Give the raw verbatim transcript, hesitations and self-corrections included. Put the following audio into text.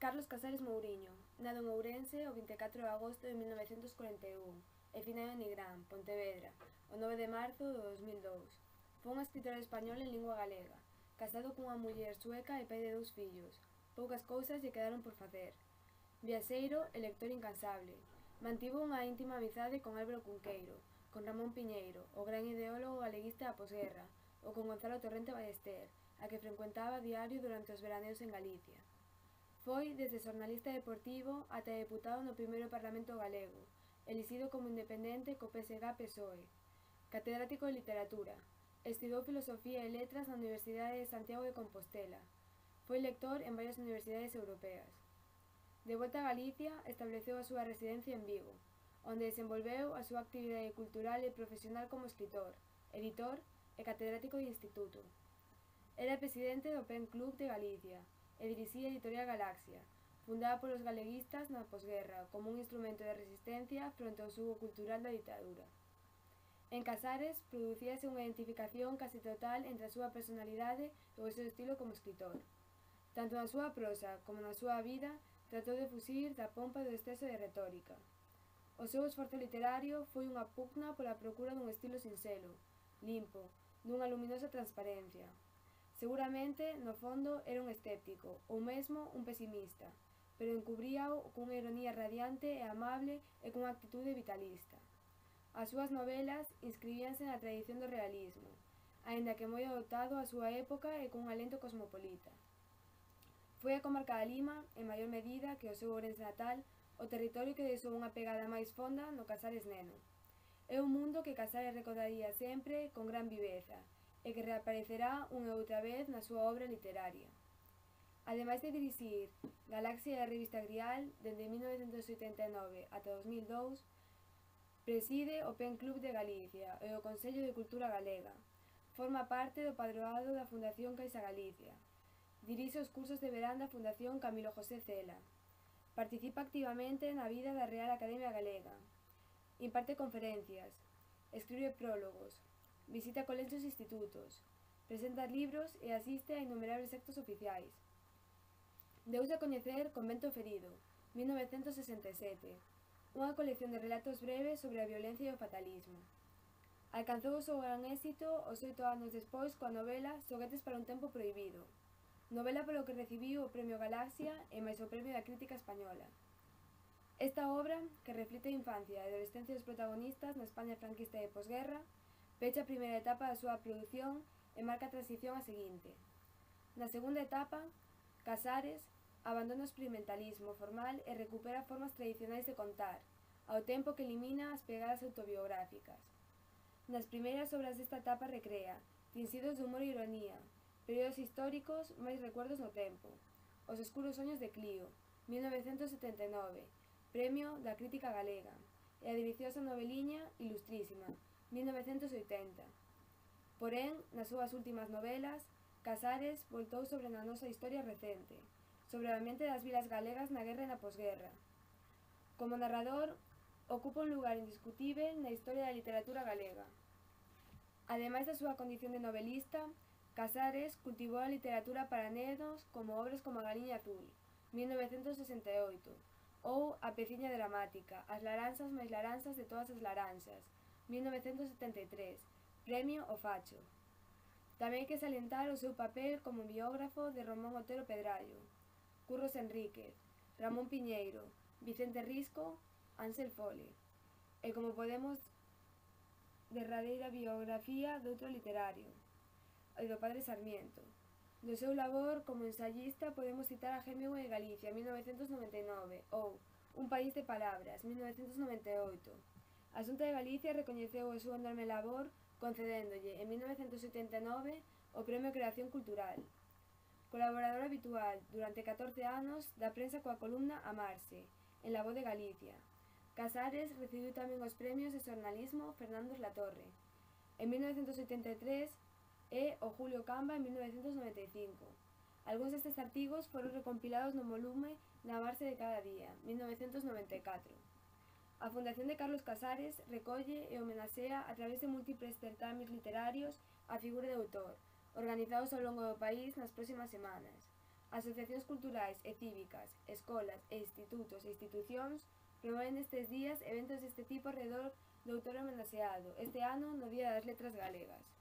Carlos Casares Mouriño, nado en Ourense o vinte e catro de agosto de mil novecentos corenta e un e finado en Nigrán, Pontevedra, o nove de marzo do dos mil dous. Foi un escritor español en lingua galega, casado cunha muller sueca e pai de dous fillos. Poucas cousas lle quedaron por facer. Viaxeiro e lector incansable, mantivo unha íntima amizade con Álvaro Cunqueiro, con Ramón Piñeiro, o gran ideólogo galeguista da posguerra, ou con Gonzalo Torrente Ballester, a que frecuentaba a diario durante os veraneos en Galicia. Foi desde xornalista deportivo ata deputado no primeiro Parlamento galego, elixido como independente co P S G-P S O E. Catedrático de literatura, estudou filosofía e letras na Universidade de Santiago de Compostela. Foi lector en varias universidades europeas. De volta a Galicia, estableceu a súa residencia en Vigo, onde desenvolveu a súa actividade cultural e profesional como escritor, editor e catedrático de instituto. Era presidente do Pen Club de Galicia e dirixía a Editorial Galaxia, fundada polos galeguistas na posguerra como un instrumento de resistencia fronte ao xugo cultural da ditadura. En Casares producíase unha identificación casi total entre a súa personalidade e o seu estilo como escritor. Tanto na súa prosa como na súa vida tratou de fuxir da pompa e do exceso de retórica. O seu esforzo literario foi unha pugna pola procura dun estilo sinxelo, limpo, dunha luminosa transparencia. Seguramente, no fondo, era un escéptico, ou mesmo un pesimista, pero encubríao cunha ironía radiante e amable e cunha actitude vitalista. As súas novelas inscribíanse na tradición do realismo, aínda que moi adoptado á súa época e cun alento cosmopolita. Foi a comarca da Lima, en maior medida que o seu Ourense natal, o territorio que deixou unha pegada máis fonda no Casares neno. É un mundo que Casares recordaría sempre con gran viveza, e que reaparecerá unha outra vez na súa obra literaria. Ademais de dirixir Galaxia e a revista Grial dende mil novecentos oitenta e nove ata dos mil dous, preside o Pen Club de Galicia e o Consello de Cultura Galega. Forma parte do padroado da Fundación Caixa Galicia. Dirixe os cursos de verán da Fundación Camilo José Cela. Participa activamente na vida da Real Academia Galega. Imparte conferencias. Escribe prólogos. Visita colexios e institutos, presenta libros e asiste a innumerables actos oficiais. Deuse a coñecer Convento Ferido, mil novecentos sesenta e sete, unha colección de relatos breves sobre a violencia e o fatalismo. Alcanzou o seu gran éxito os oito anos despois coa novela Xoguetes para un tempo prohibido, novela polo que recibiu o Premio Galaxia e máis o Premio da Crítica Española. Esta obra, que reflite a infancia e adolescencia dos protagonistas na España franquista e posguerra, pecha a primeira etapa da súa produción e marca a transición á seguinte. Na segunda etapa, Casares abandona o experimentalismo formal e recupera formas tradicionais de contar, ao tempo que elimina as pegadas autobiográficas. Nas primeiras obras desta etapa recrea, tinsidos de humor e ironía, períodos históricos máis recuerdos no tempo. Os escuros soños de Clío, mil novecentos setenta e nove, Premio da Crítica Galega, e a deliciosa noveliña Ilustrísima, mil novecentos oitenta. Porén, nas súas últimas novelas, Casares voltou sobre a nosa historia recente, sobre o ambiente das vilas galegas na guerra e na posguerra. Como narrador, ocupa un lugar indiscutível na historia da literatura galega. Ademais da súa condición de novelista, Casares cultivou a literatura para nenos como obras como A Galiña Azul, mil novecentos sesenta e oito, ou A Peciña Dramática, As laranxas máis laranxas de todas as laranxas, mil novecentos setenta e tres, Premio O Facho. Tamén hai que salientar o seu papel como biógrafo de Ramón Otero Pedrallo, Curros Enríquez, Ramón Piñeiro, Vicente Risco, Ángel Fole, e como podemos derradeira biografía doutro literario, e do padre Sarmiento. Do seu labor como ensayista podemos citar a Hemingway de Galicia, mil novecentos noventa e nove, ou Un país de palabras, mil novecentos noventa e oito. A Xunta de Galicia recoñeceu o seu enorme labor concedéndolle, en mil novecentos oitenta e nove, o Premio Creación Cultural. Colaborador habitual, durante catorce anos, da prensa coa columna Amarse, en La Voz de Galicia. Casares recibiu tamén os premios de xornalismo Fernando Latorre. En mil novecentos oitenta e tres, e o Julio Camba en mil novecentos noventa e cinco. Algúns destes artigos foron recompilados no volume Na Amarse de cada día, mil novecentos noventa e catro. A Fundación de Carlos Casares recolle e homenaxea a través de múltiples certames literarios a figura de autor, organizados ao longo do país nas próximas semanas. Asociacións culturais e cívicas, escolas e institutos e institucións promoven estes días eventos deste tipo arredor do autor homenaxeado, este ano no Día das Letras Galegas.